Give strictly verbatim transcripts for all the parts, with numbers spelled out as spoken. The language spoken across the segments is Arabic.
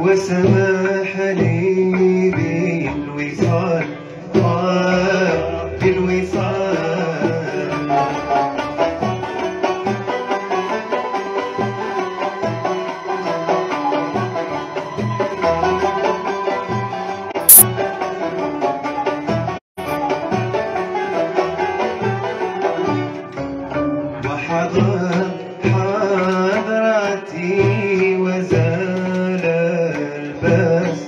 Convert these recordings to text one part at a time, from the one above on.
وسمح لي بالوصال، آه بالوصال. وحضر حضرتي وزال الباس،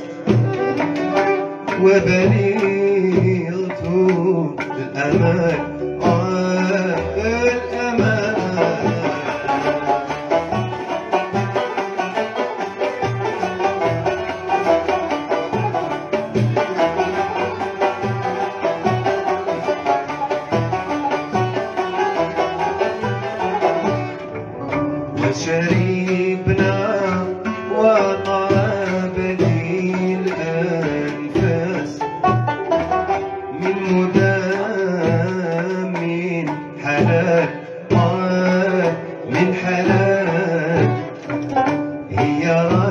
وبلغت الأمان، آه الأمان. وشربنا وطاب لي الأنفاس من مدام من حلال، آه من حلال. هي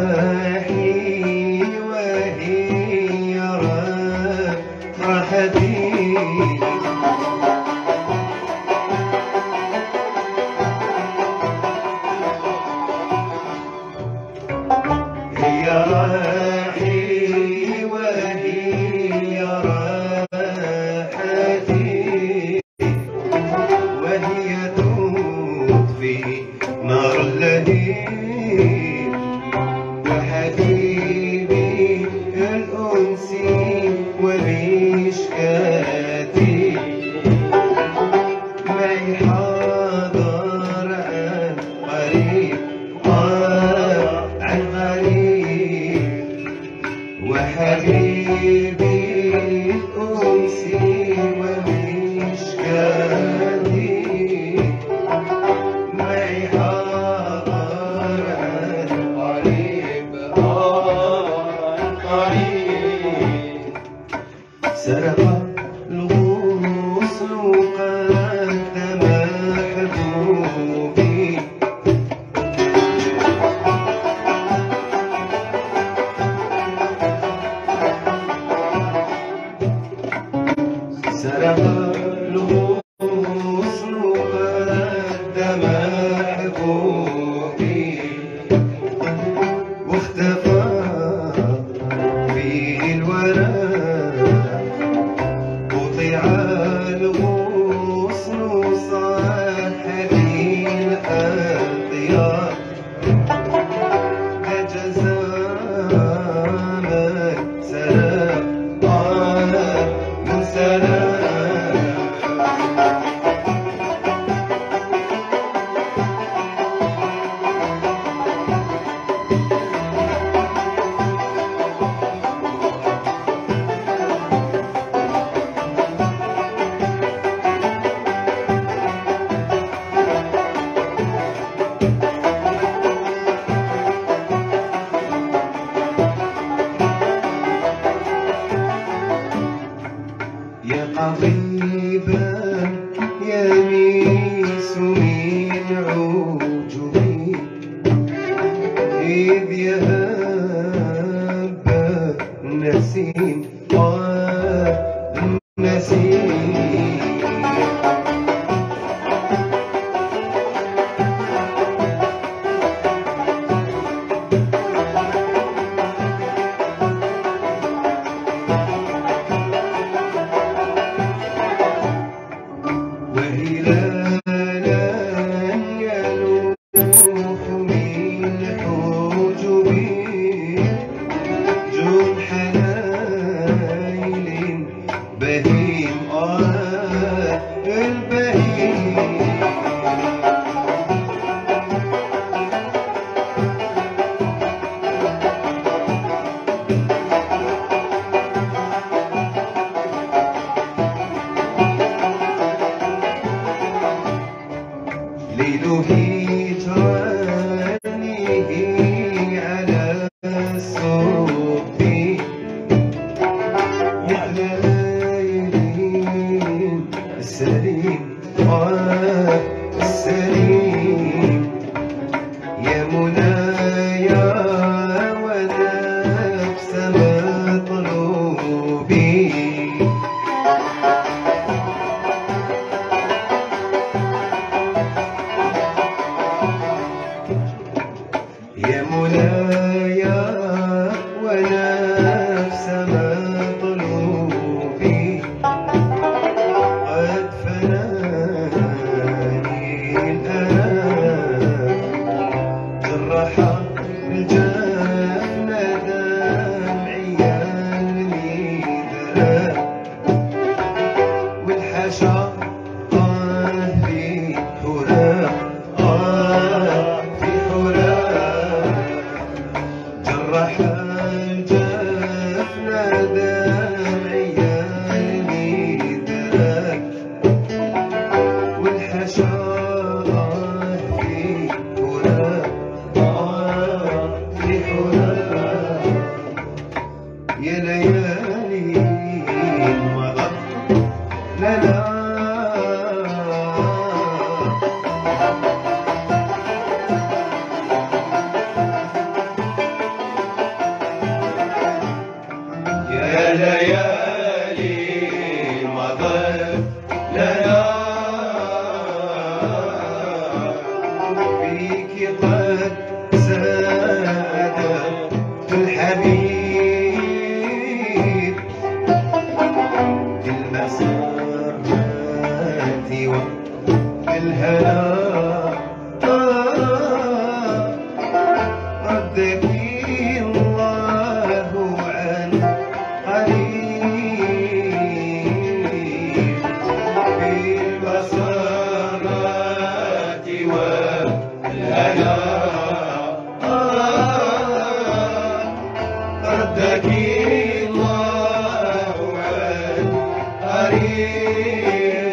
راحي وهي راحتي، هي راحي وهي راحتي، وهي تطفي نار اللهيب. وحبيبي الأنسي ومشكاتي، معي حاضر عن قريب، آه عن قريب. وحبيبي أنسي ومشكاتي، معي حاضر عن قريب، آه عن قريب. سرق الغصن قدم محبوبي، سرق الغصن قدم محبوبي، واختفى في الورى. قطع الغصن صاح لي الأطيار، كجزاء من سلام، آه من سلام. يا قضيبا يميس من عجبي، إذ يهب النسيم، آه النسيم. وهلالا يلوح من حجبي، جنح ليل بهيم، آه البهيم. ليل هجرانه على الصبح، مثل ليل السليم، آه السليم. يا منايا وذا يا ونفس مطلوبي قد فناني الأنام جرح الجفن دمعي الميدان والحشا في حراق في حراق جرح الجفن دمعي الميدان والحشا في حراق في حراق يا ليالي مضت لنا يا ليالي مضت لنا فيك قد زاد الحبيب بالمسرات والهنا ردك الله عن قريب بالمسرات والهنا ردك الله عن قريب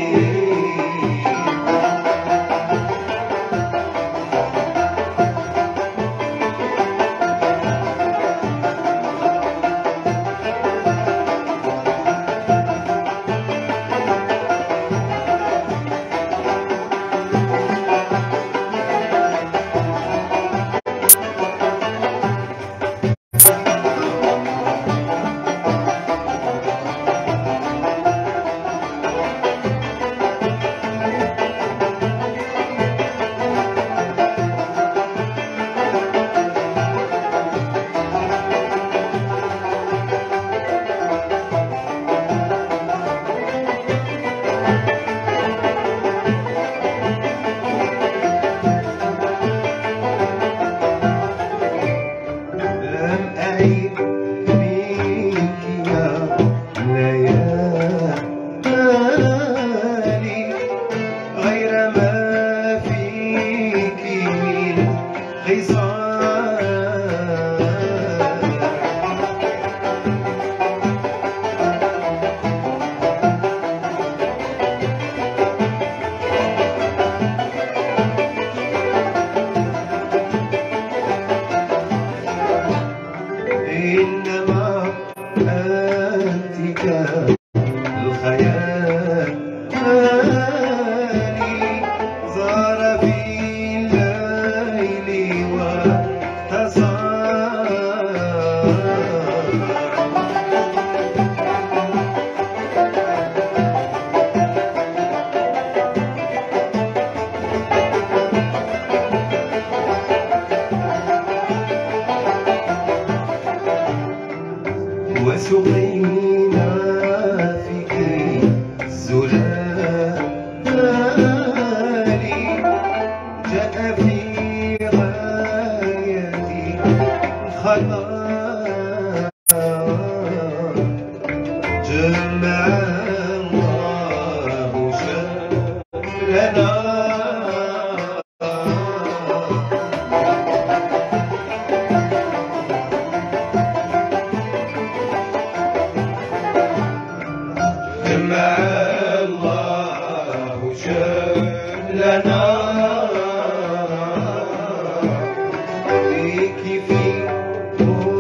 لم أعيد منك يا ليالي غير ما فيك من خصال إنما أنت كالخيال زار في الليل واتصال وسقينا فيك الزلال جاء في غاية الخطا جمع الله شملنا جمع الله شملنا فيك في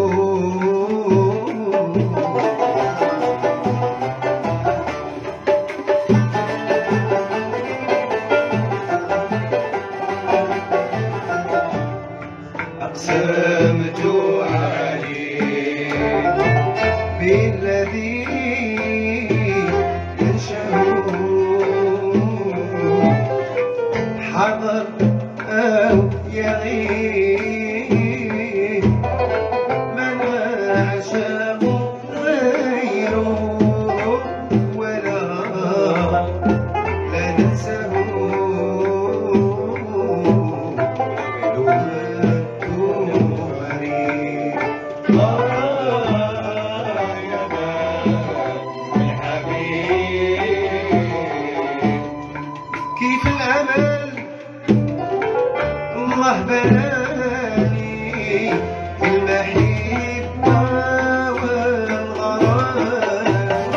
أقسمت عليه بالذي ينشأ حضر أو يغيب من عشاه غيره ولا لا ننساه كيف الأمل الله بلاني في المحبة والغرام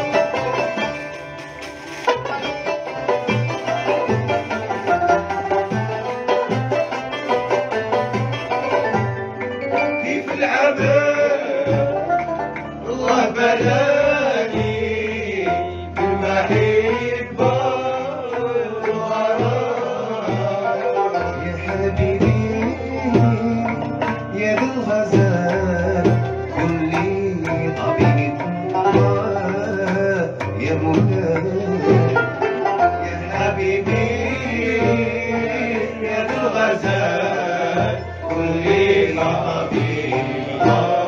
كيف الأمل الله بلاني في المحبة يا ذا الغزال كن لي طبيب يا مولاي يا حبيبي يا ذا الغزال كن لي طبيب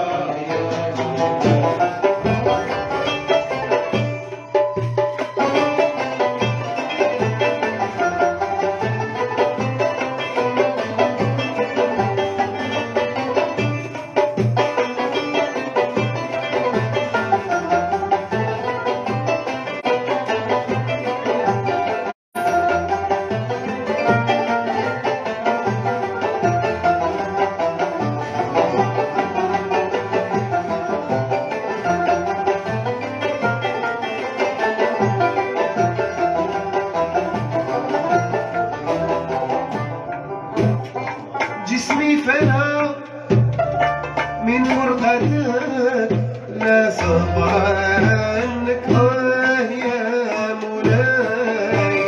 جسمي فلا من مرقدك لا صبر عنك آه يا مولاي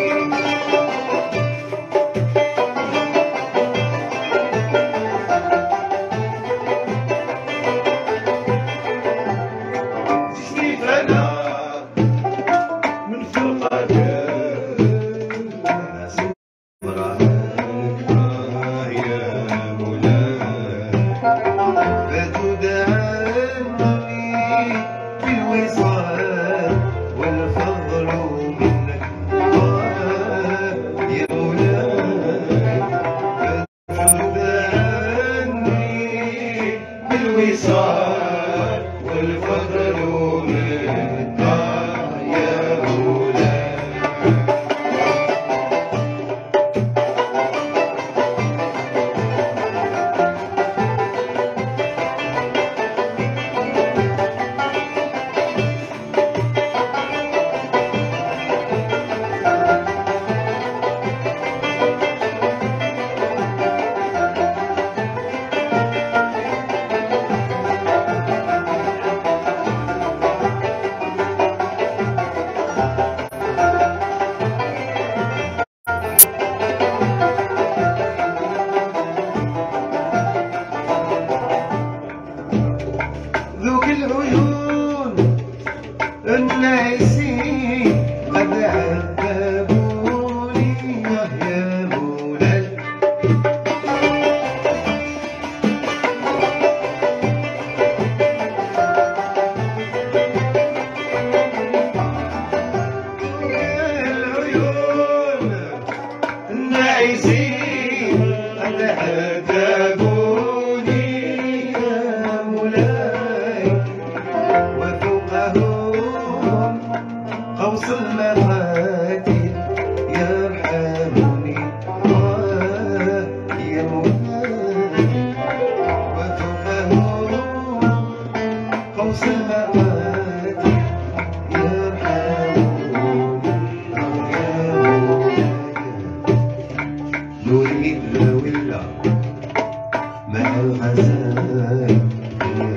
جسمي فلا من فرقدك لا صبر عنك آه يا فتدعني بالوصال والفضل منك يا مولاي فتدعني بالوصال والفضل منك يا مولاي ذوك العيون الناعسين قد عذبوني يا مولاي العيون الناعسين قد عذبوني وفوقهم قوس المفاتيح يرحمني يا مولاي وفوقهم قوس المفاتيح يرحمني يا مولاي نور مثل ولا مع الغزال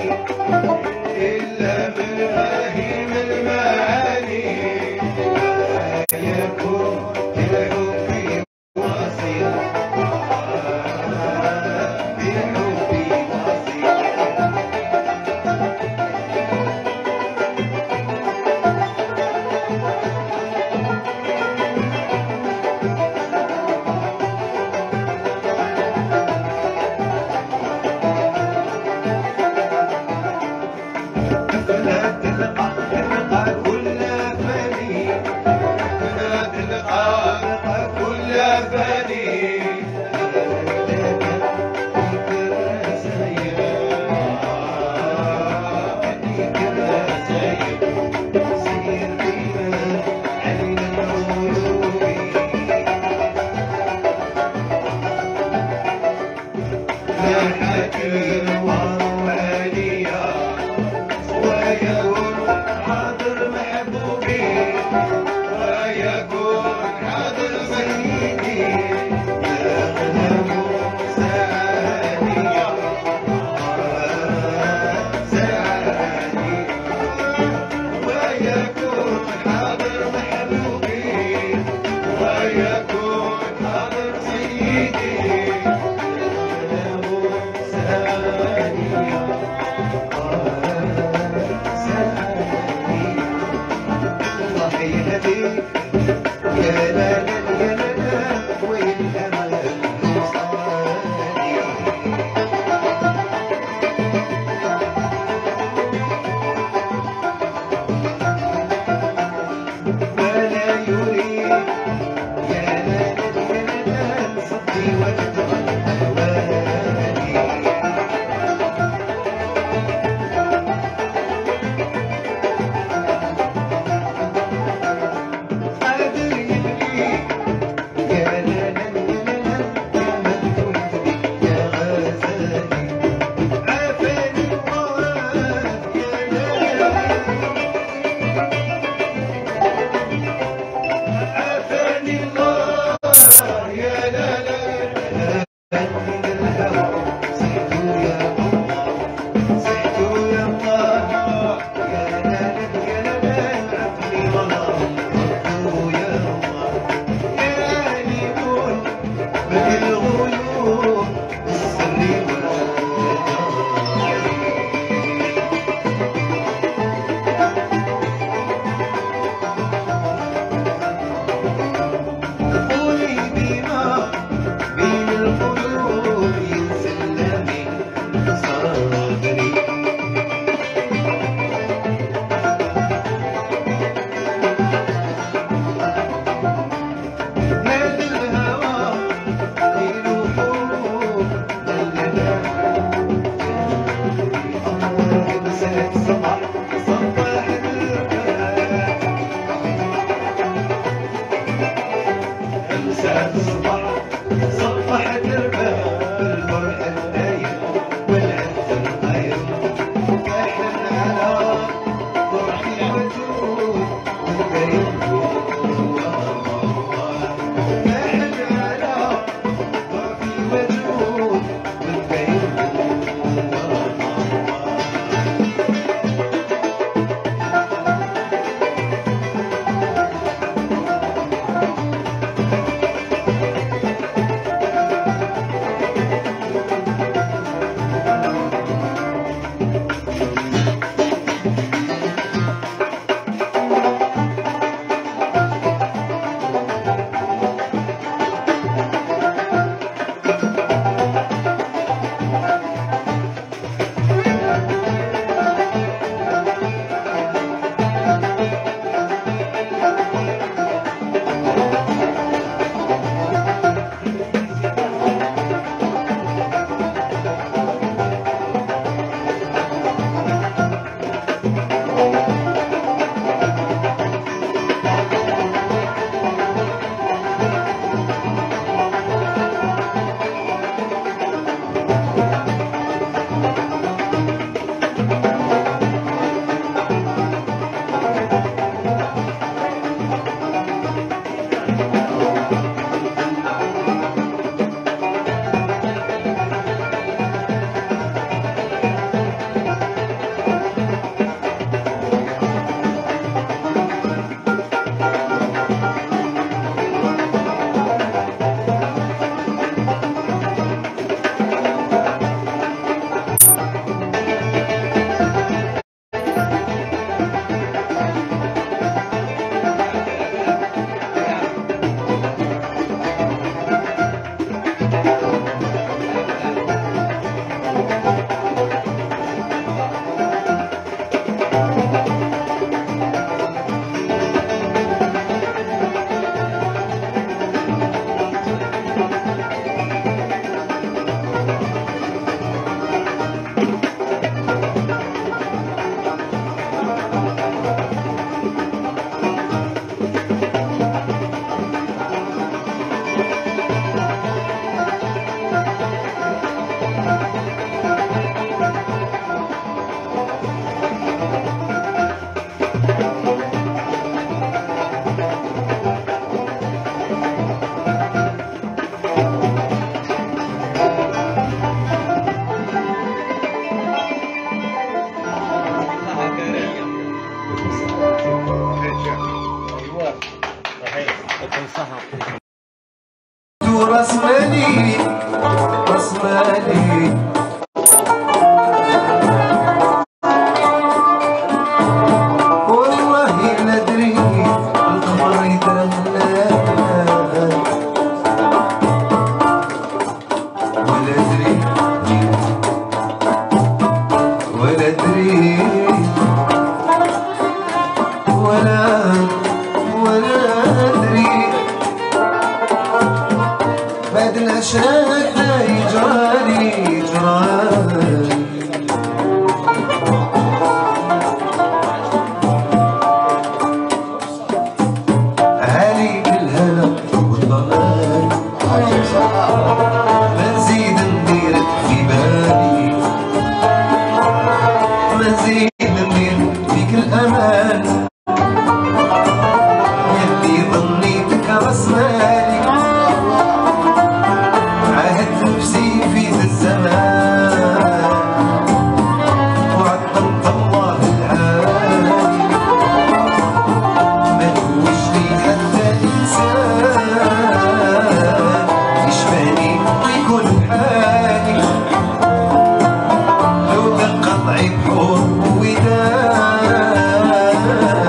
إلا بفهم المعاني لا يكون بالحب واصلا بالحب راس مالي راس مالي والله لا ادري القمر يتغنى ولا ادري ولا ادري ولا ولا ادري بعد العشاق يجرالي جرالي عليك الهنا والضلال ما نزيد نديرك في بالي ما نزيد ندير فيك الأمان يدي ظنيتك راس مالي عهدت نفسي في ذا الزمان وعظمت الله العالي ما توج لي حتى إنسان يشبهني ويكون حالي لو دق ضعيف حب وداد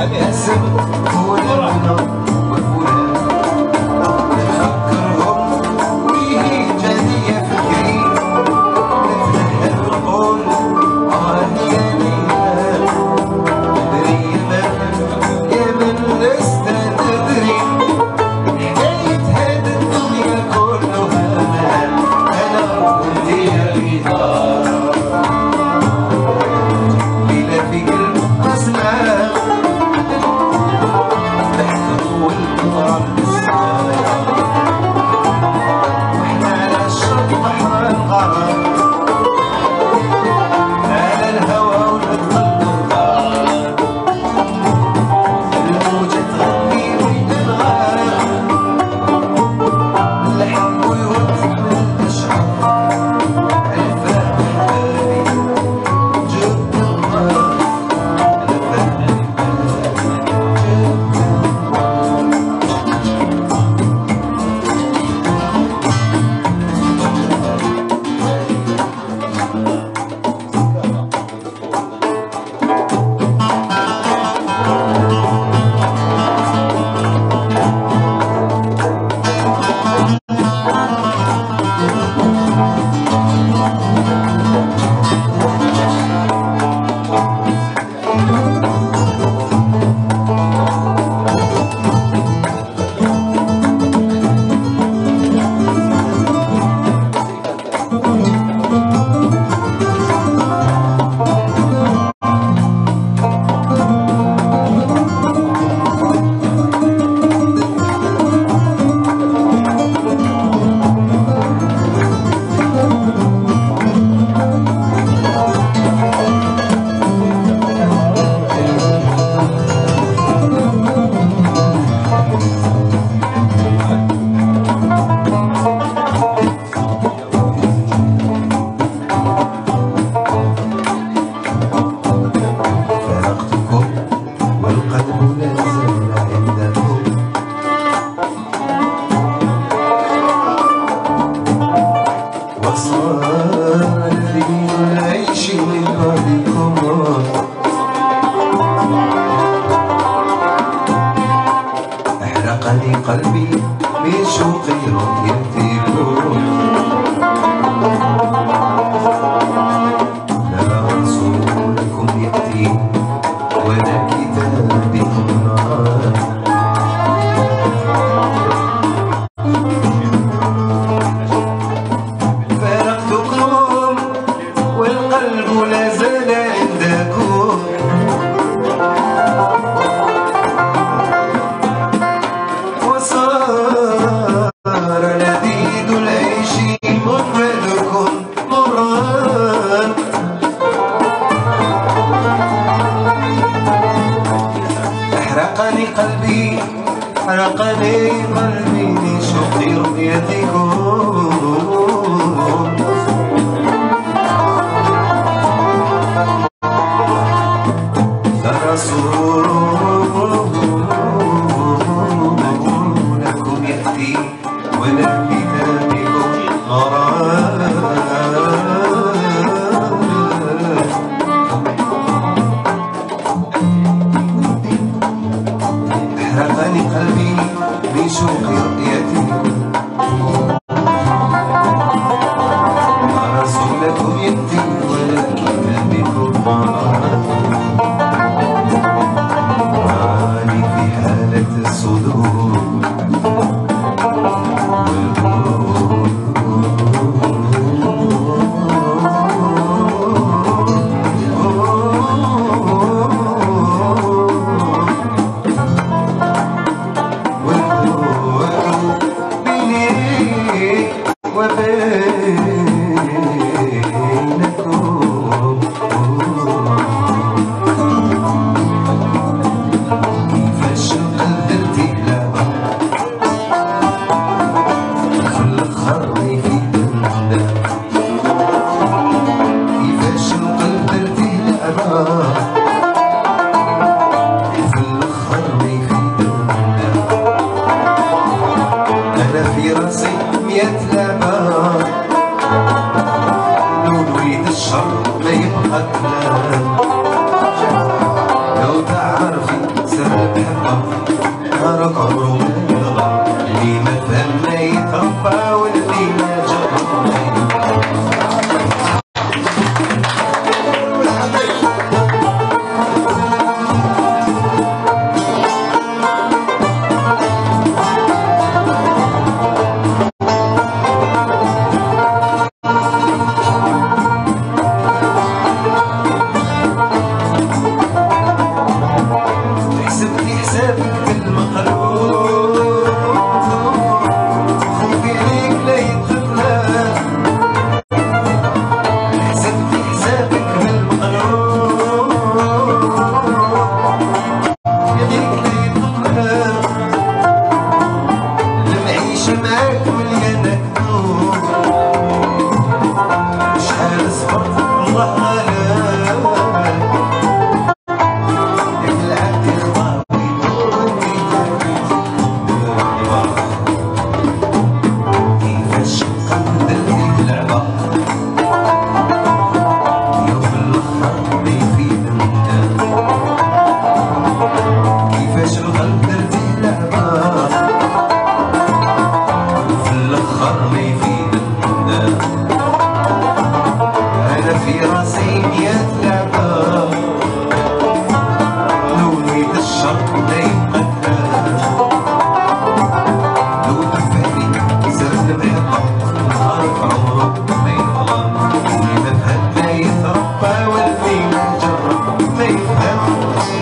أحرقني قلبي من شوق رؤيتكم. لا رسولكم يأتي ولا كتابكم نار. فارقتكم والقلب لا زال عندكم. وصار لذيذ العيش مفردكم مران. أحرقني قلبي أحرقني قلبي من شوق رؤيتكم. رسولكم يأتي ولا كتابكم غرام. أحرقني قلبي من شوق رؤيتكم. رسولكم يأتي ولا كتابكم غرام. الصدور بيني وبينكم. في راسي مية لعبة لو نريد الشر ما يبقى كلام. لو تعرفي نهارك عمره ما يغلط، اللي ما فهم ما يتربى واللي ما جرب ما حسبتي حسابك بالمقلوب خوفي عليك لا يدخلها، حسبتي حسابك بالمقلوب عليك لا يدخلها، المعيشة معاك مليانة كذوب، شحال صبرت والله غلاك في راسي مية لعبة، لو نريد الشر لا يبقى كلام، لو دفعني زاد المحبة نهارك عمره ما يظلم، واللي ما فهم ما يتربى واللي ما جرب ما يفهم.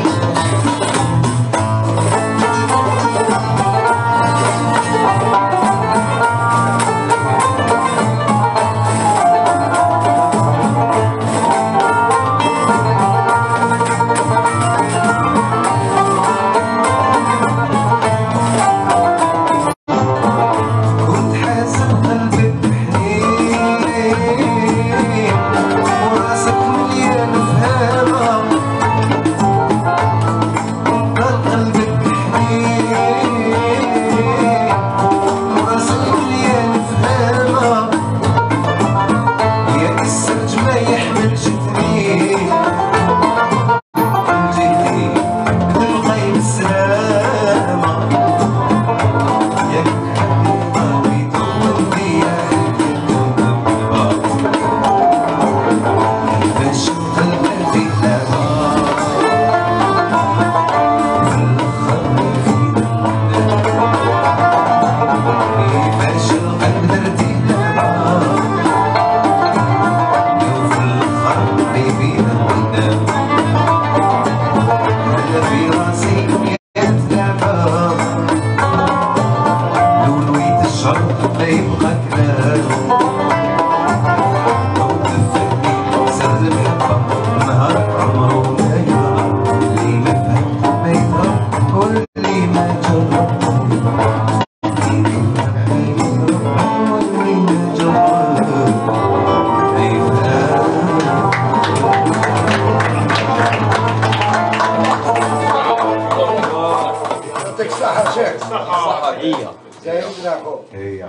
يعطيك الصحة شيخ. الصحة هي سيدنا أخو هي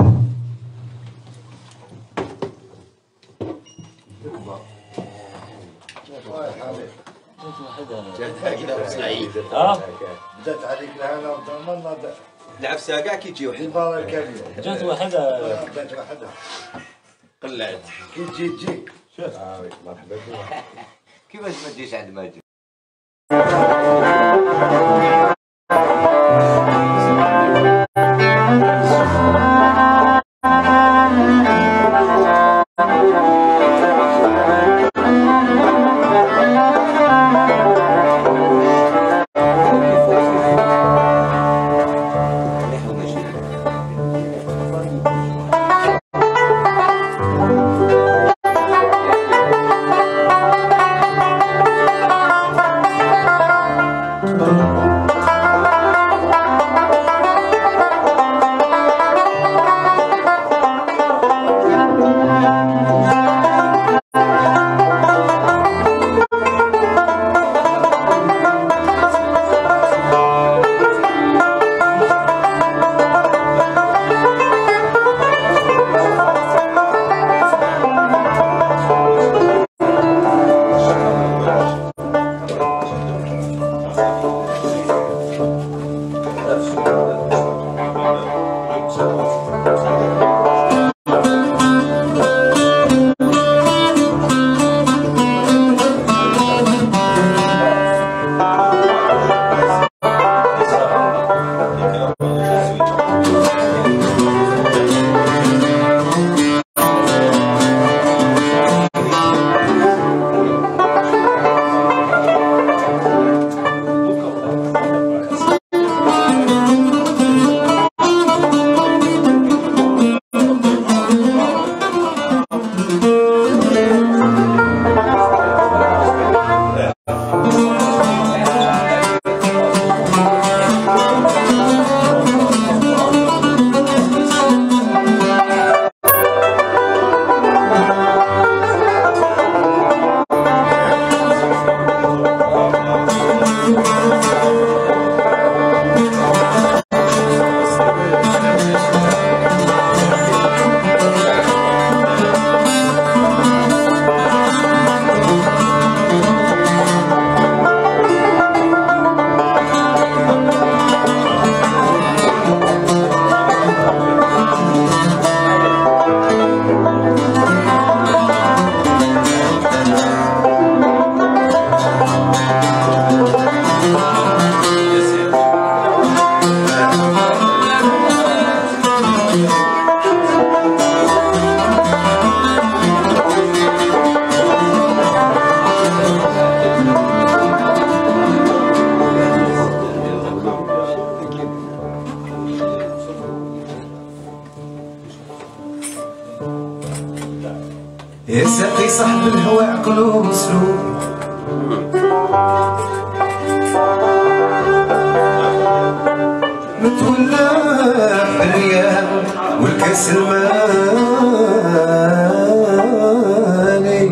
ها؟ جات عليك الهنا وضمنا العفسه كاع كيجي وحده البارة الكبيرة جات وحدة جات وحدة قلعت كي تجي تجي مرحبا كيفاش ما تجيش عند ماجد يا ساقي صاحب الهوى عقلو مسلوب متولى بالريال والكاس المالي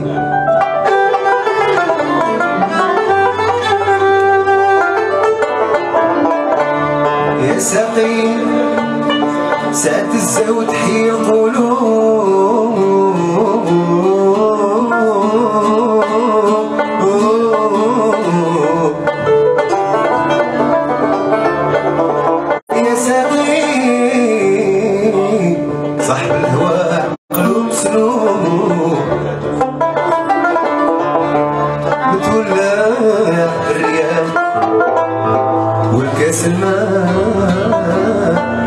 يا ساقي ساعة الزود حي قلوب يا ساقي صاحب الهوى قلوب سلوب متولى الريال والكاس الماء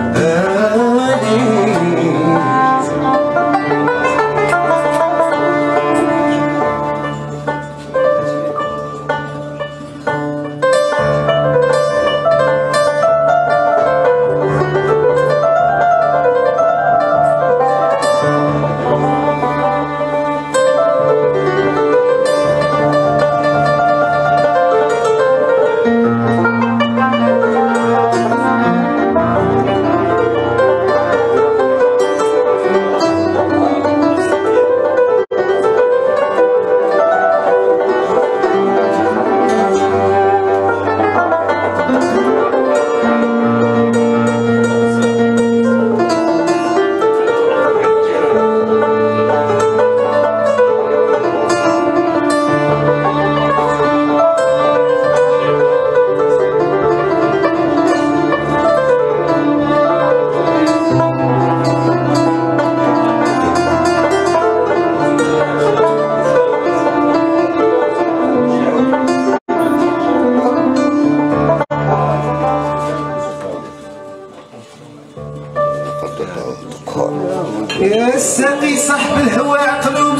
يا ساقي صاحب الهوى عقلو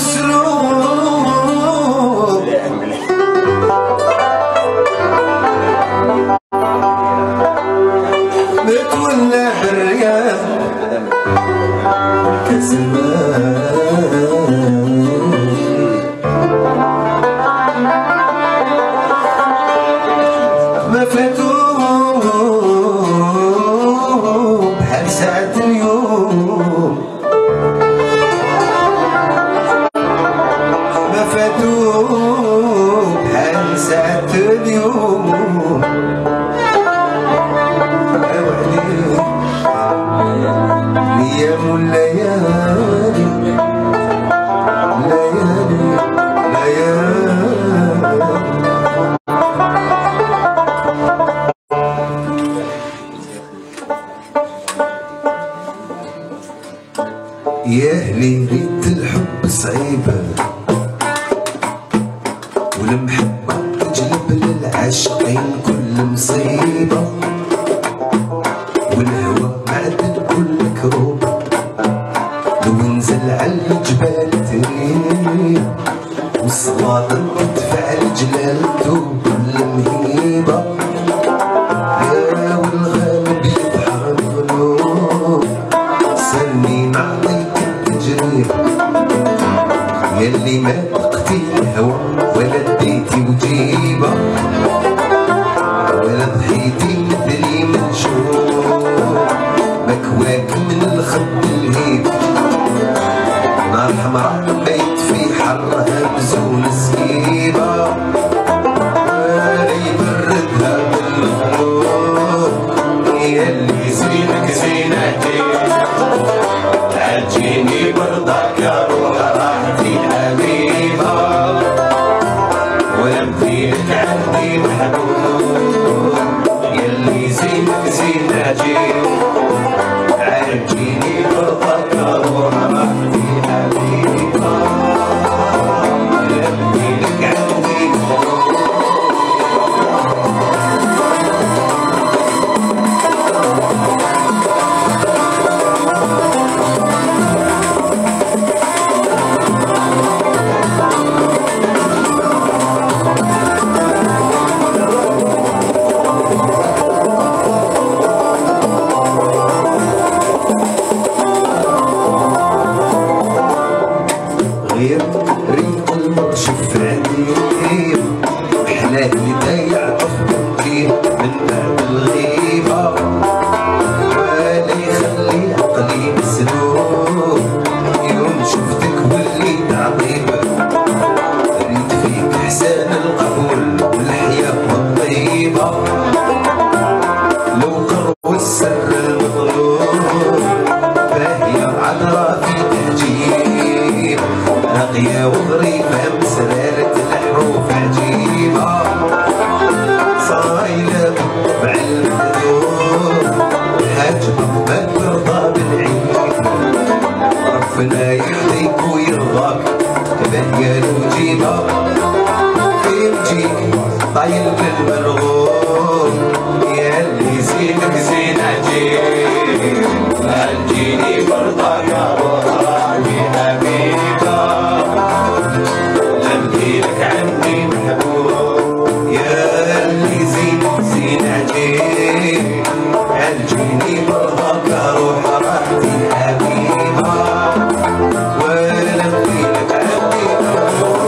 مسلوب متولى بالريال كاس ما فاتوه بحال ساعة اليوم ما فاتوه بحال ساعة اليوم ايام الليالي ليالي ليالي يا اهلي ريت الحب صعيبه والمحبه تجلب للعاشقين كل مصيبه والهوى معدن كل كروب لو نزل على الجبال تريب والصوادم تدفع الجلالته كل مهيبه يا والغالب يبحر القلوب سلني نعطيك التجربه ياللي ما تقتي الهوى ولا ديتي وجيبه ولا ضحيتي مثلي منشور مكواك من الخد الهيب نار حمراء بيت في حرها بزون سكيبه ولا يبردها بالغروب ياللي زينك زينتي عجيني برضاك روح راحتي الحبيبه ولا مدينك عندي محبوب ياللي زينك زينتي عجيني برضاك روح راحتي الحبيبه ولا مدينك عندي عجيب عالجيني برضاك روحي حبيبة نبكي لك عني محبوب يا اللي زين زين عجيب عالجيني برضاك روح راحتي حبيبة ونبكي لك عني محبوب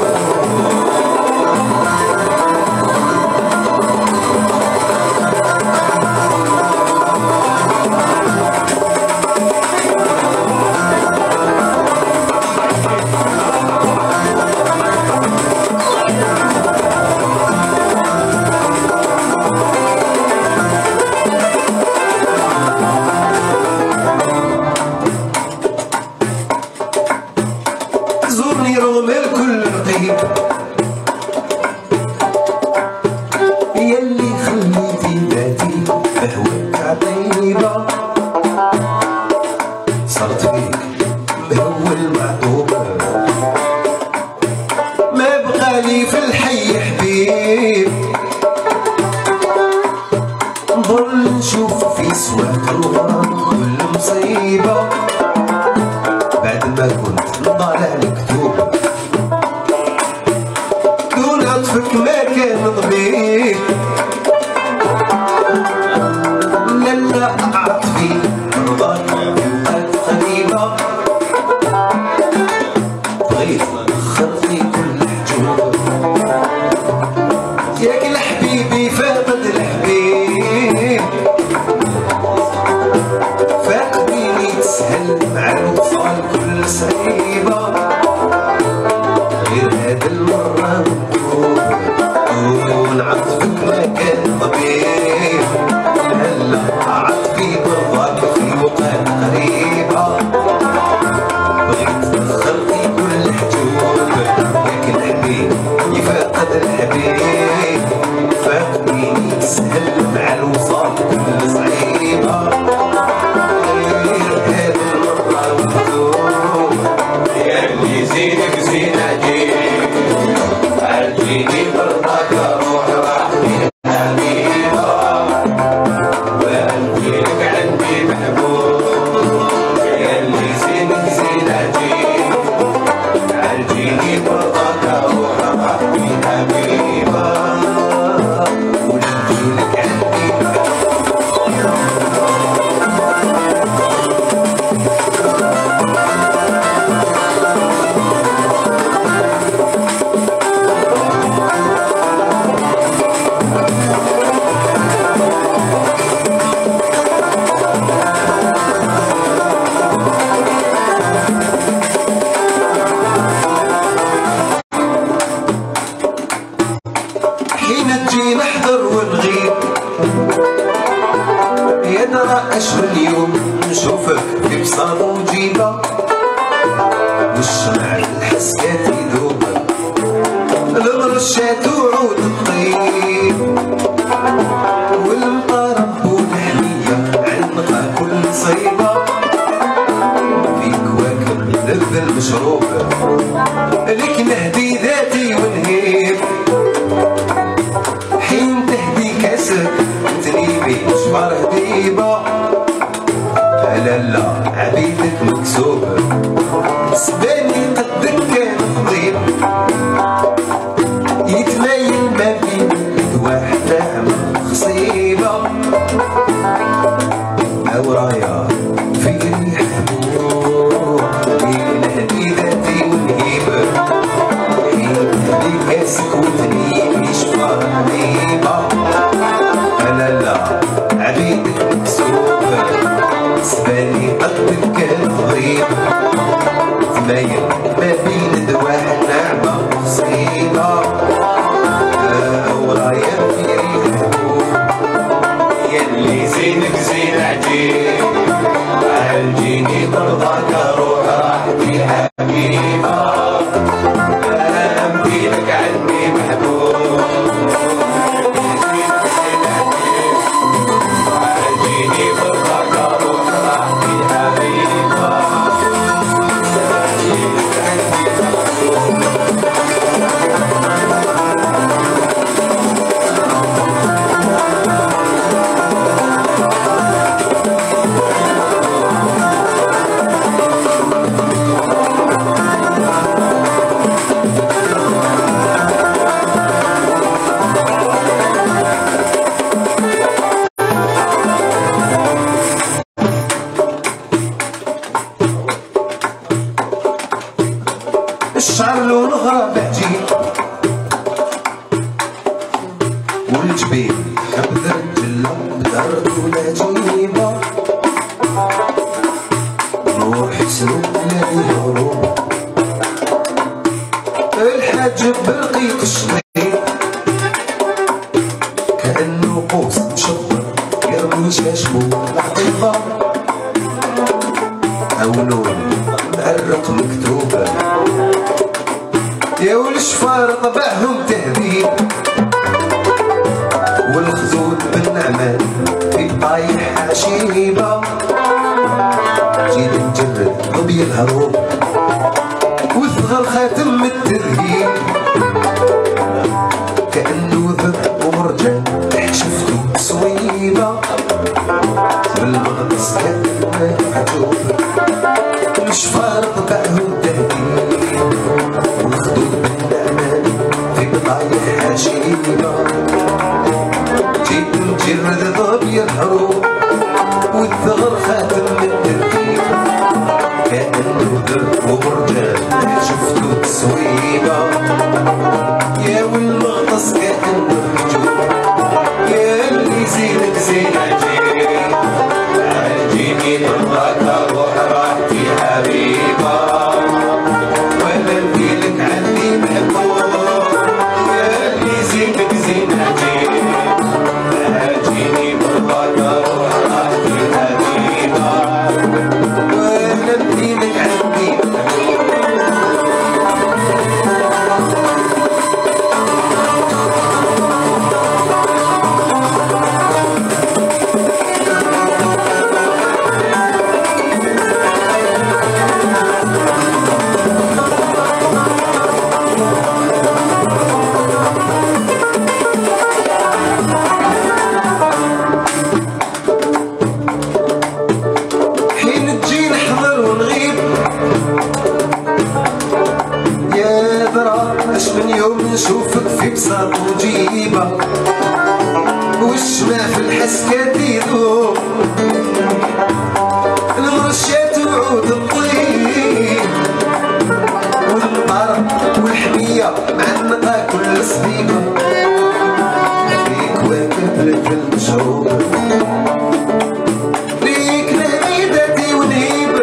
زورني روم الكل رقيب يلي خليتي ذاتي بهواك طيبة صرت فيك مهول معطوب ما بغالي في الحي حبيب نضل نشوف في سواك الغرام كل مصيبة بعد ما كنت نضالع الكتوب دون عطفك ما كان ضمير لالا عطفي رضاك بقات قريبة بغيت خرطني كل حجوب ياك الحبيبي فاقد الحبيب فاقديني تسهل مع الوصال كل صعيبة غير هاد المرة مكتوب دون عطفك ما كان طبيب هلا عطفي برضاك في وقت قريبة بغيت تدخلني كل حجوب ياك الحبيب يفقد الحبيب فاقديني تسهل مع الوصال كل صعيبة يلي زينك زين عجيب عالجيني برضاك روح راحتي حبيبة وقلبي لك عندي محبوب يلي زينك زين عجيب عالجيني برضاك روح راحتي حبيبة وقلبي لك عندي حين تجي نحضر ونغيب يا نرى اشهر اليوم نشوفك في بساط وجيبة والشمع الحسكات يذوب المرشات وعود الطيب والمطرب والحمية عنقها كل صيبة في كواكب لذ المشروب لك نهدي ذاتي ونهيب حين تهدي كاسك تنيبي شبار هديبة لا لا عبيدك مكسوبة سباني قدك كان طيب يتمايل ما بين واحدة خصيبة أورايا في ريح حبوب نهدي ذاتي ونهيب حين تهدي كاسك وتنيبي شبار هديبة لا لا عبيدك مكسوبة سباني قدك كان غريب تمايل ما بين دواحد نعمة مصيبة ورايا في ريح حبوب يلي زينك زين عجيب عالجيني برضاك روح راحتي حبيبة أمدي لك عني محبوب عالجيني برضاك روح راحتي حبيبة عجيبة نور حسن الذي هروب الحاج برقيق الشطيط كأنه قوس مشبر يرمي شاشبو العقيبة أو نور مأرق مكتوبة يا والشفار طبعهم تهذيب والخزود بالنعمان في طايح عشيبة جيت نجرد ظبي الهروب وثغر خاتم الترهيب كأنه ذب ومرجان تحت شفتو صويبة بالمغناطيس كأنه عجوب والشفار طبعهم تهذيب والخدود بالنعمان في بطايح عشيبة جيت نجرد ظبي الحروب والثغر خاتم الترهيب كأنه درب ومرجان شفتو تسويبة يا والمغطس كأنه حجوب يا اللي زينك زين عجيب عجيني برضاك روح راحتي حبيبة ولا نقيلك عني محبوب يا اللي زينك زين عجيب عجيني برضاك روح راحتي حبيبة ولا نقيلك عني حين تجي نحضر ونغيب يا درا اش من يوم نشوفك في بساط وجيبة والشمع في الحسكة يذوب المرشات وعود الطيب والمطر والحمية معنقة كل صبيبة فيك واكب لك المشروب ليك نبيدتي ونهيب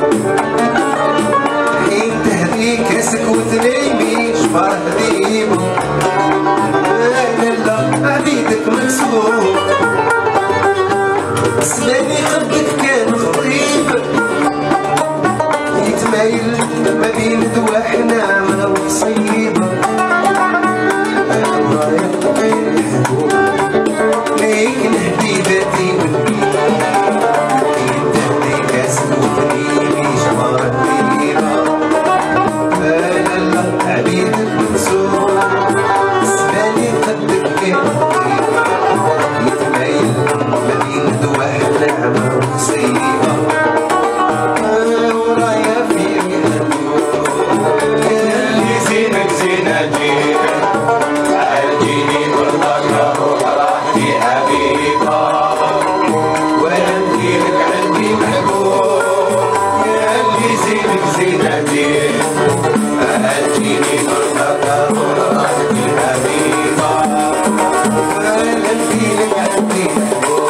حين تهدي كاسك وتنيمي شفار هديب لا لا عبيدك مكسور سلاني قبك كان غريب يتمايل ما بين دواحنا من وصيبة رايق غير الحبوب ليك نهديدتي ونبيب تهدي كاسك وتنيمي شفار هديبة لا لا عبيدك مكسور سلاني قبك كان غريب يتمايل ما بين دواحنا من وصيبة ورايا في اللي زينك زين عجيب عجيني برضاك روح راحتي حبيبة ولا نديرك عندي محبوب يا اللي زينك زين عجيب عجيني برضاك روح راحتي حبيبة ولا نديرك عندي محبوب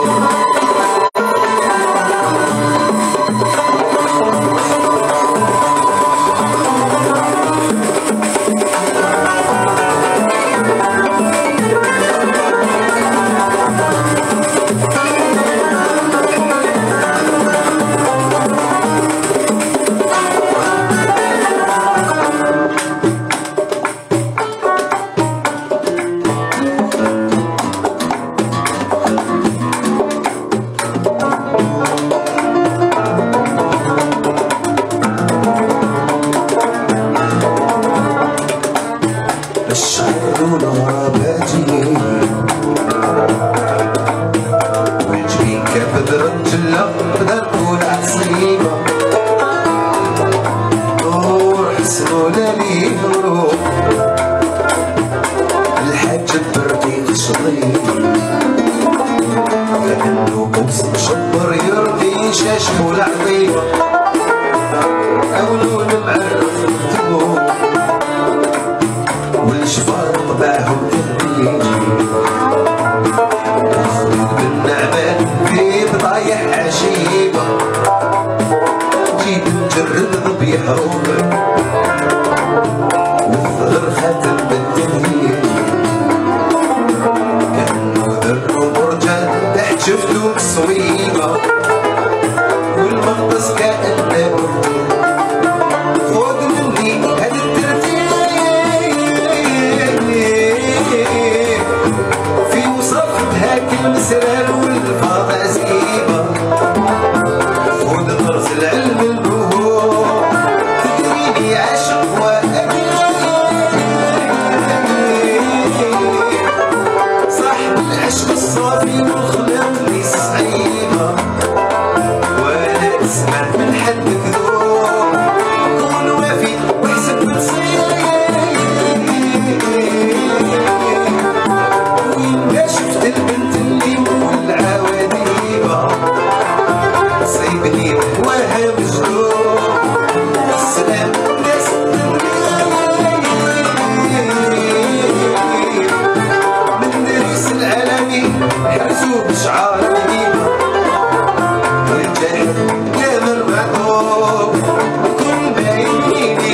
الشعر ونغاباتي وجهك بدر الجلة بدر والعصيبة نور حسن ولا ليه نروح الحاج برديق شغيل كأنه قوس مشبر يرضي شاشبو العظيمة أو لون معرف الثبوب والشفار طبعهم تهديجي والخدود بالنعمان في الحبيب طايح عجيبة جيت نجرد ضبي حروبك والثغر خاتم بالدنيا كأنه ذر ومرجان تحت شفتو مصويبة والمغطس كأنه خود مني هاد الترتيب في وصف هاك المسرار والفاضة زيبة خود طرز العلم البهور تدريني عاشق وأبي صاحب العشق الصافي والخلاق اللي صعيبة وأنا أسمع من حد كذوب كون وافي واحسب بتصير وين ما شفت البنت اللي والعواديبة صيبني هواها مجدوب السلام ناس من دريس العالمي حرزو بشعار مدينة رجال قامر معقوب كل ما يميني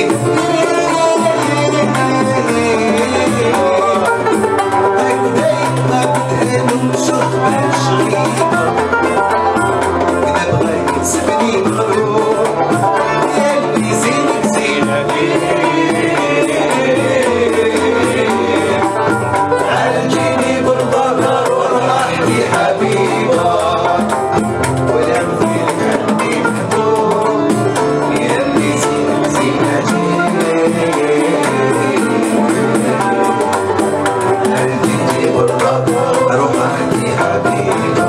هكذا يبقى بتهانو شرطة شغيبة إذا بغا يكسبني مغروب ياللي زينك زين عليك عالجيني بالضرر وراحتي حبيبة ولا مثيلك عندي محبوب ياللي زينك زين عليك عالجيني بالضرر وراحتي حبيبة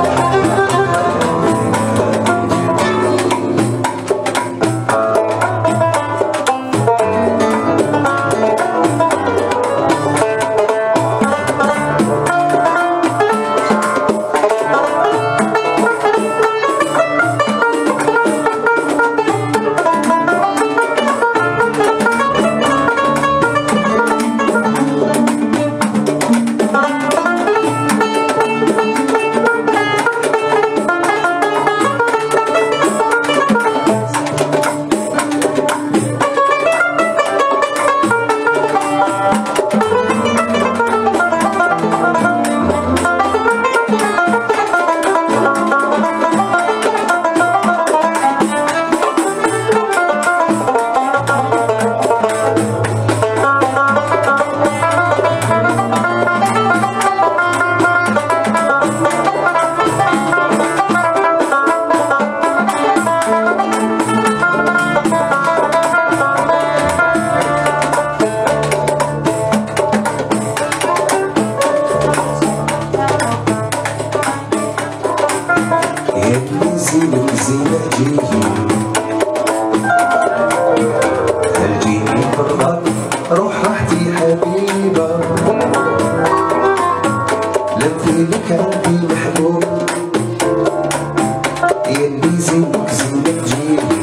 ياللي زينك زينة جيجي هالجيني برضاك روح راحتي حبيبة لمثيلك عندي محبوب ياللي زينك زينة جيجي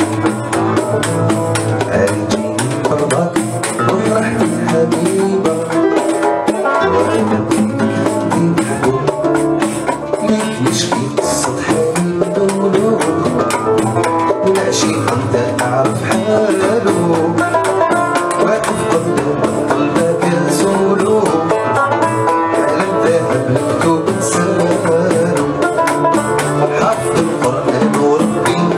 هالجيني برضاك روح راحتي حبيبة لمثيلك عندي محبوب ليك نشكي السطح والعشيق انت اعرف حاله واقف قبله بطل كنسولو علم ذهب الكتب سالو حافظ القرآن وربي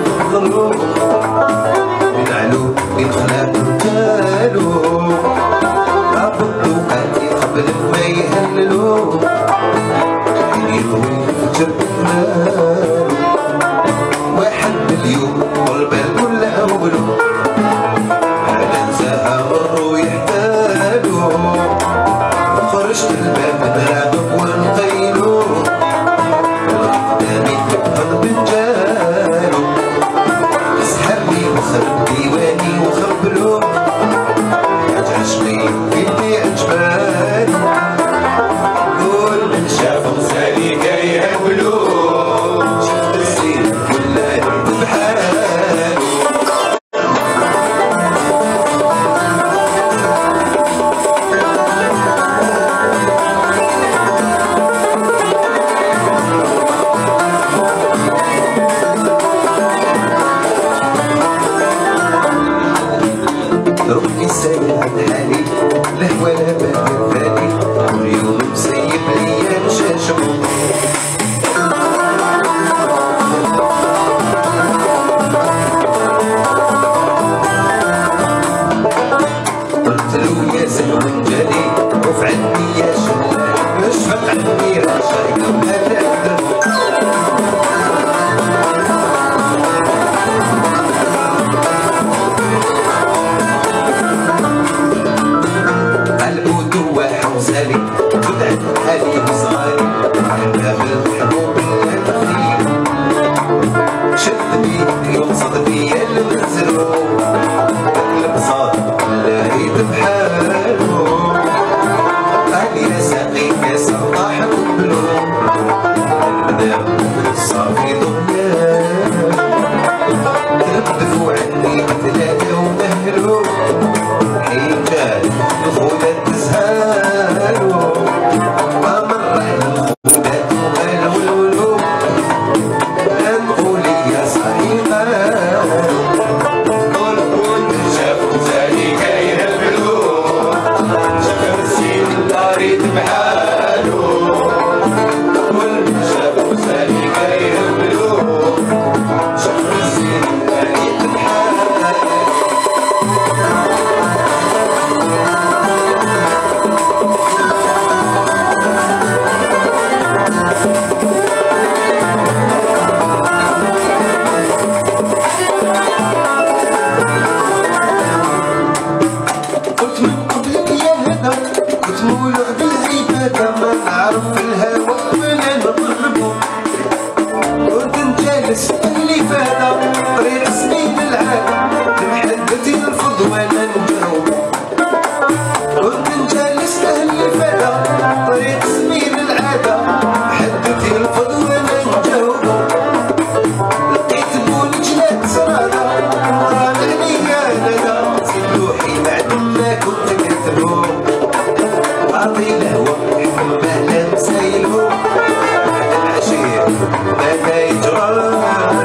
نجلس اللي فادا طريق سنين العادة تنحدث يرفض وانا نجاوب كنت نجلس اللي فادا طريق سنين العادة حدث يرفض وانا نجاوب لقيت بول جلاد سرادة رانا عليا ندى سلوحي بعدنا كنت كتبو عطي الهوى حكم بهلا مسايلو العشير ماذا يجرالو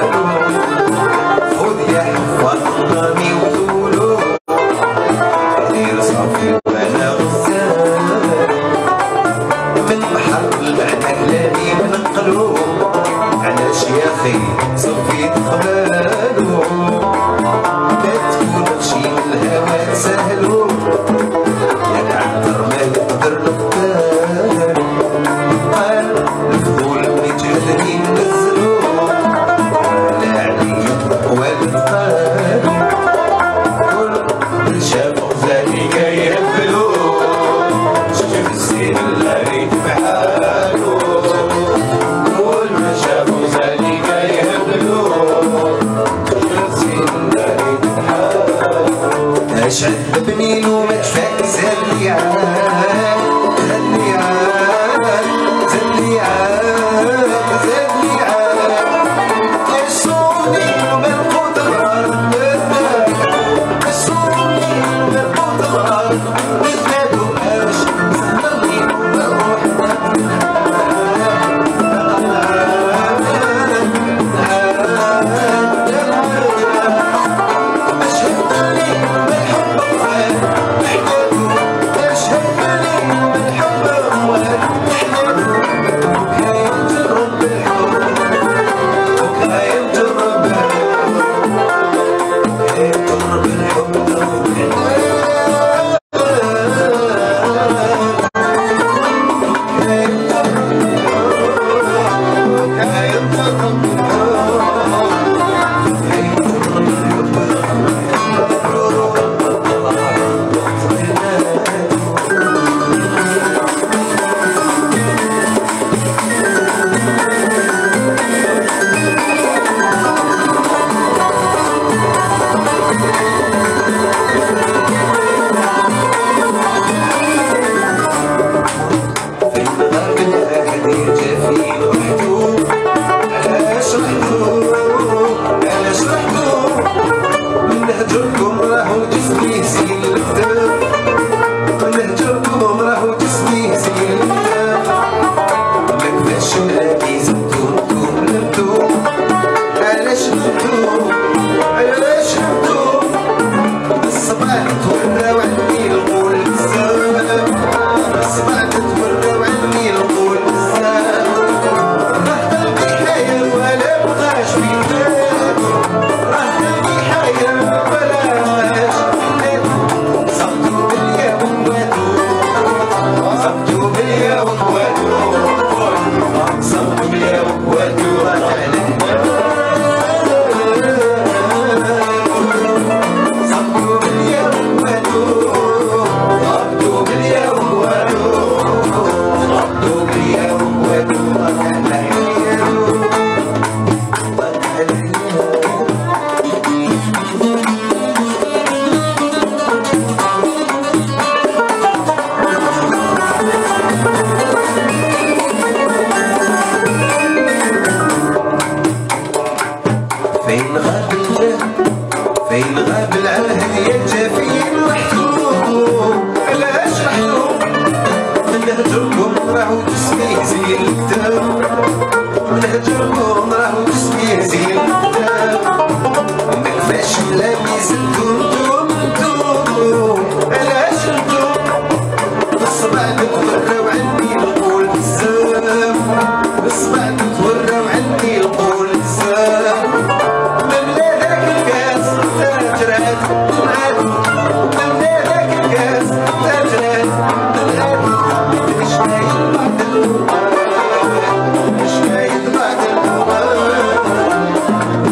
خذ يا حفاظ الضامي وذولو دير صافي وانا غزال من بحر المعنى كلامي من القلوب علاش يا خي صفيت قبالو ما تكونش الهوى تسهلو يا تعذر ما يقدر نقبال قال الفضول اللي جهدني ننزلو لا عليا والد قال كل شافو ذلك يهبلو شوف الزين اللي ريت بحالو كل ما شافو ذلك يهبلو شوف الزين اللي ريت بحالو اش عذبني لو ما كفاك زادني عاد زادني عاد زادني عاد زادني عاد يسوني ومنقود الارض يسوني ومنقود الارض نتنادو باش سهرني ونروح فين غاب الجهد فين غاب العهد يا جافين محتوم علاش رحتو من هجركم راهو جسمي زي الكتاب من هجركم راهو جسمي زي الكتاب ما كفاش لا ميزتو نتوم نتوم علاش نتوم بالصبع تتوروا عني القول بزاف بالصبع تتوروا عني القول بزاف مملا ذاك الكاس تاجرات تنعاد مملا ذاك الكاس تاجرات تنعاد مش نايم بعد الوقت مش نايم بعد الوقت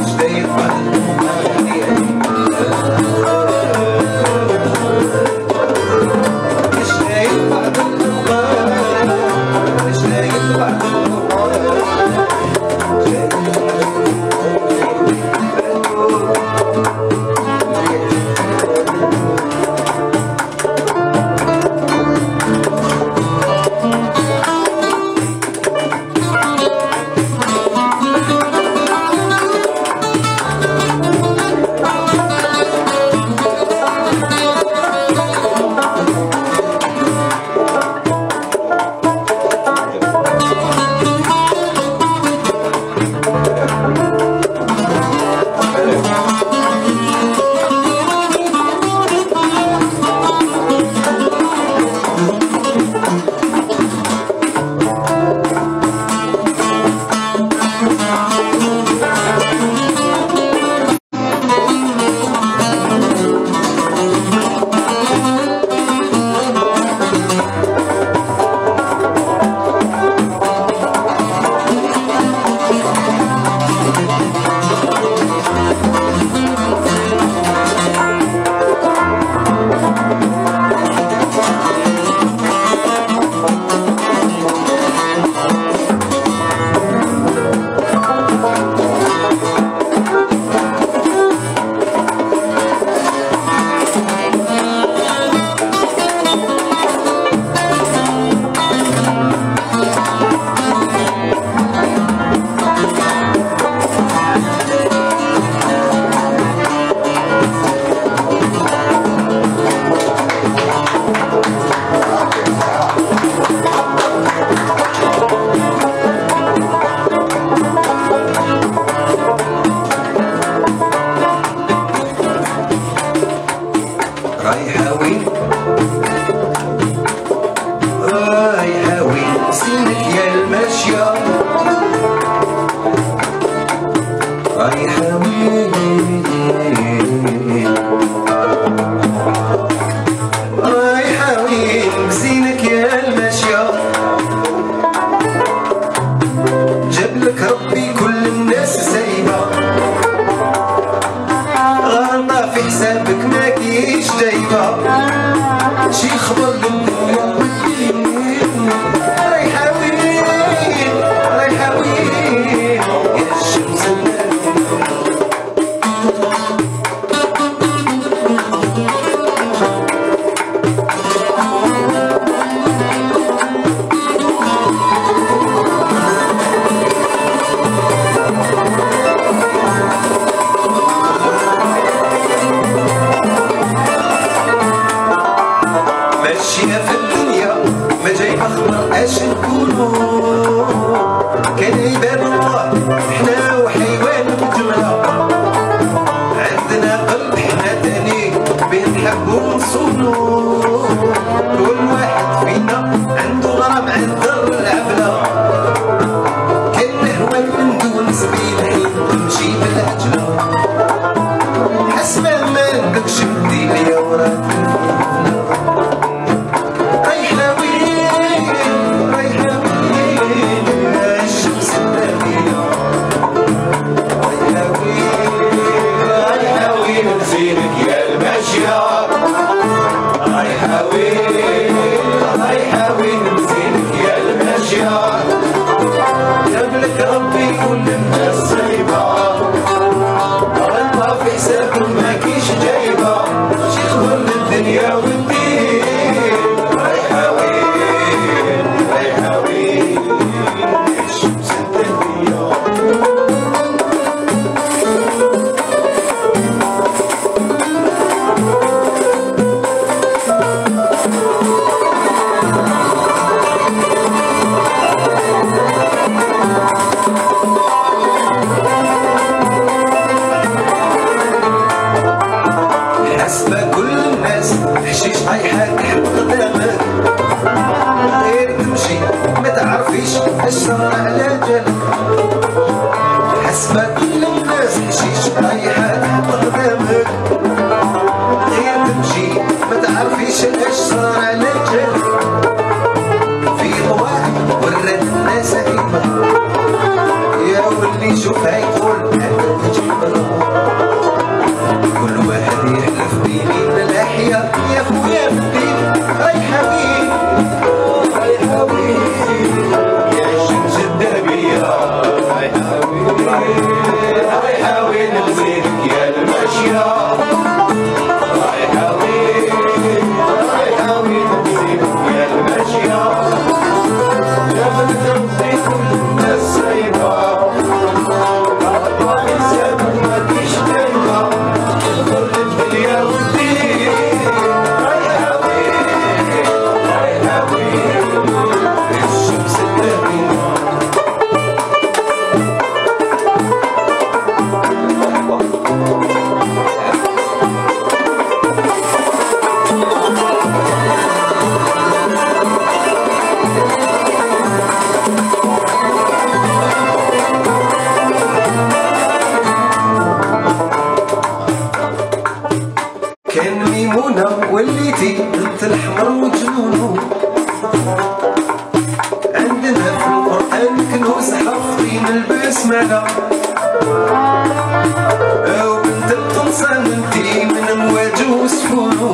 وبنت القمصان انتي من امواج وسفور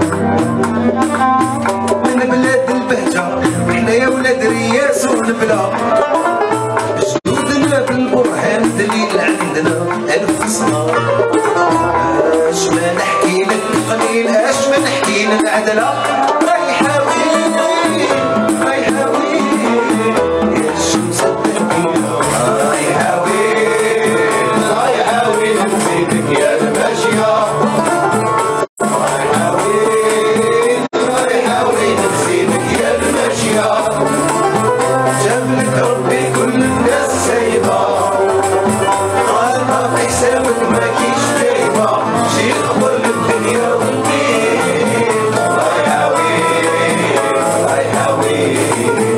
من بلاد البهجة احنا يا ولاد رياس ونبلا جدودنا بالبرهان دليل عندنا الف صنار اش ما نحكي لك قليل اش ما نحكي لك عدلا رايحة وين رايحة وين يا الشمس الدنيا رايحة وين رايحة وين نسيتك يا الماشية رايحة وين رايحة وين نسيتك يا الماشية جابلك ربي كل الناس سايبة قال ما في حسابك ما كيش دايما شي خبر للدنيا والدين رايحة وين رايحة وين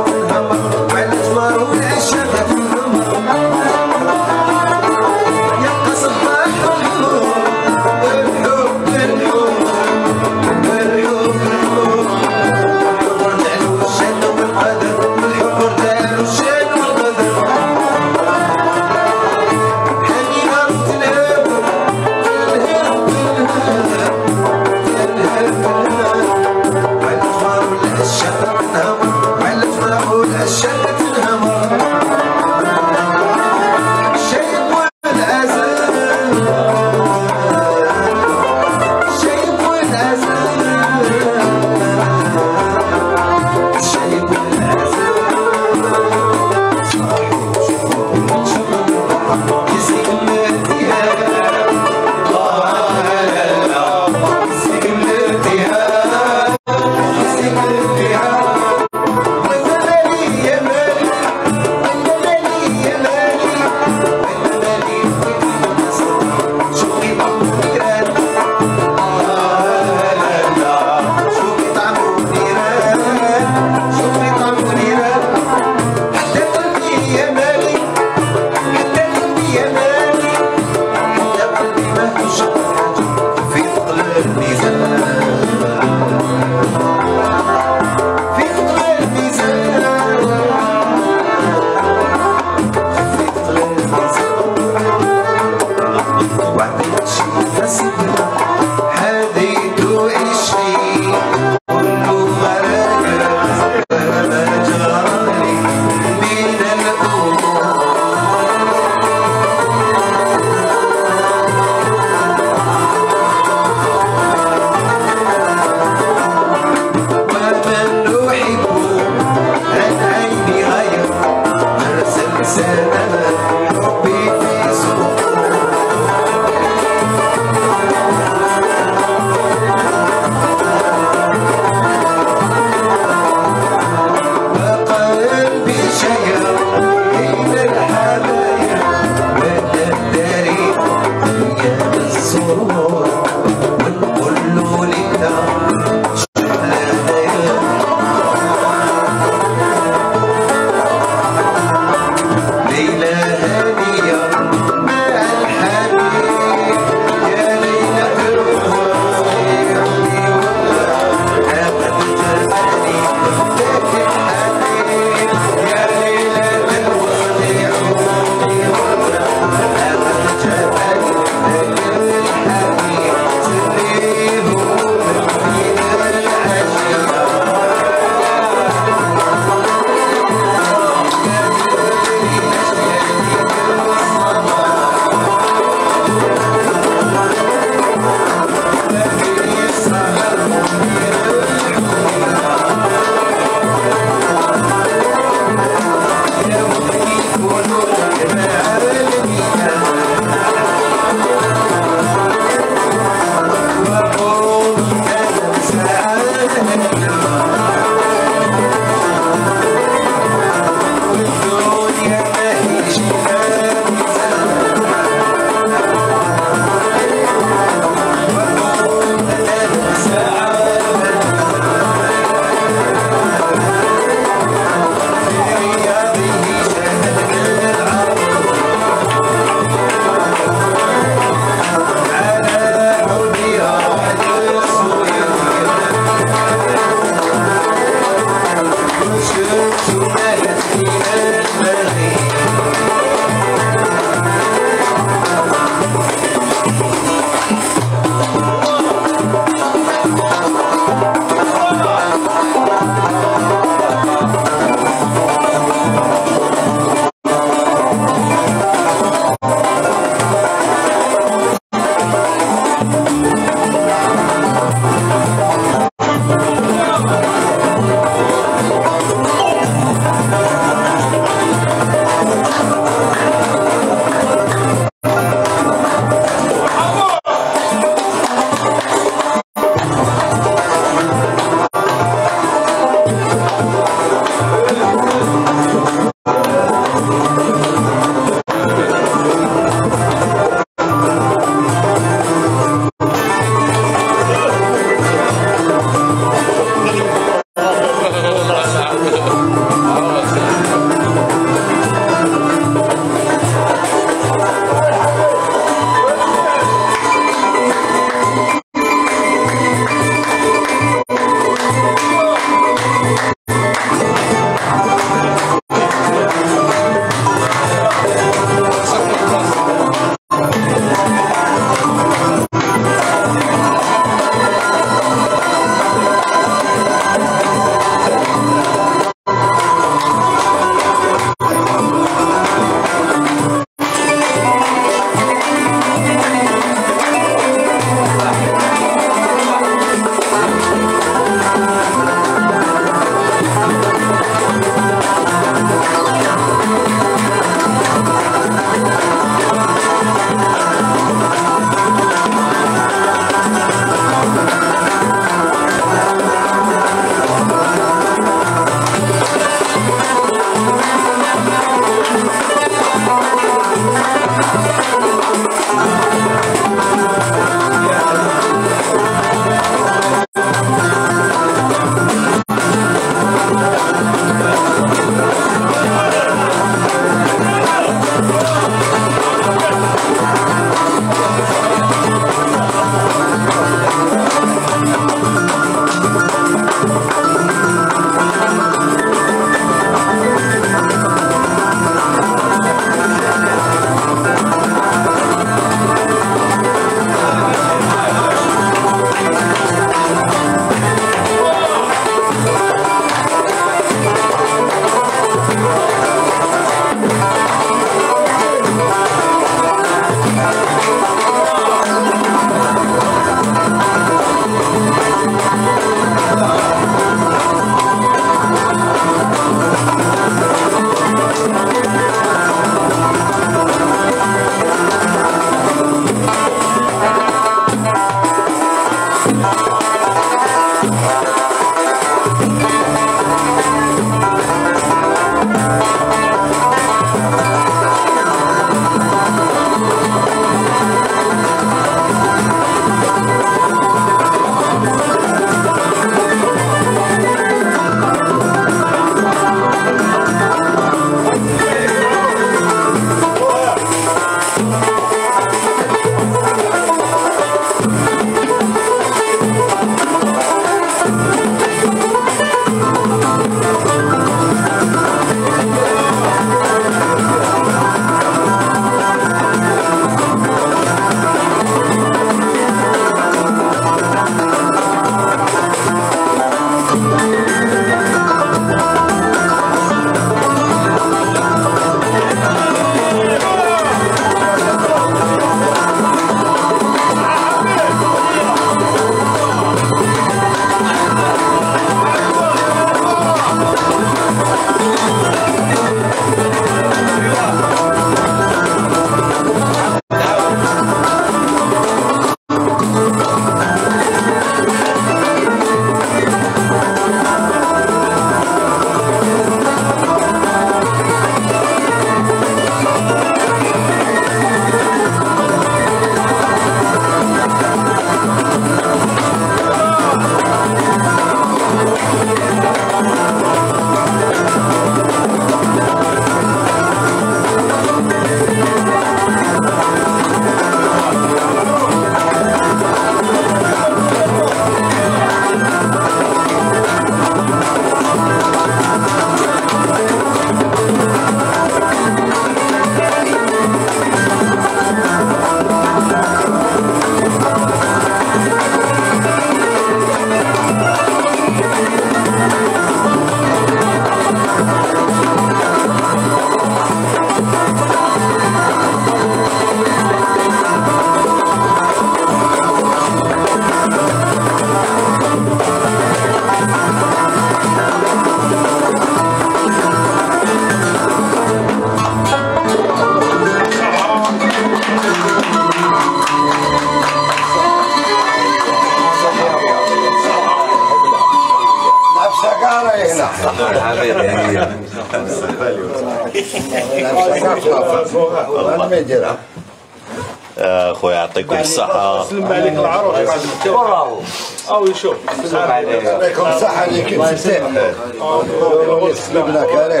ما يديرها. خويا يعطيكم الصحة. سلم عليك العروس برافو او يشوف سلام عليك يعطيكم الصحة اللي كنت تسيح. سلمنا كريم.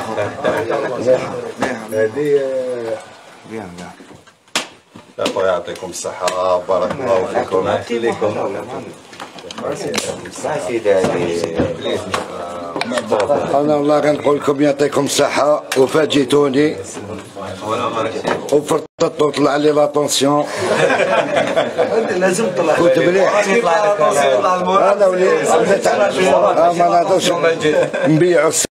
هذه خويا يعطيكم الصحة، بارك الله فيكم. انا والله غنقول لكم يعطيكم الصحة وفاجئتوني وفرطت وطلع لي لاتونسيون. لازم تطلع كنت مليح. انا وليت ما نهضرش نبيعوا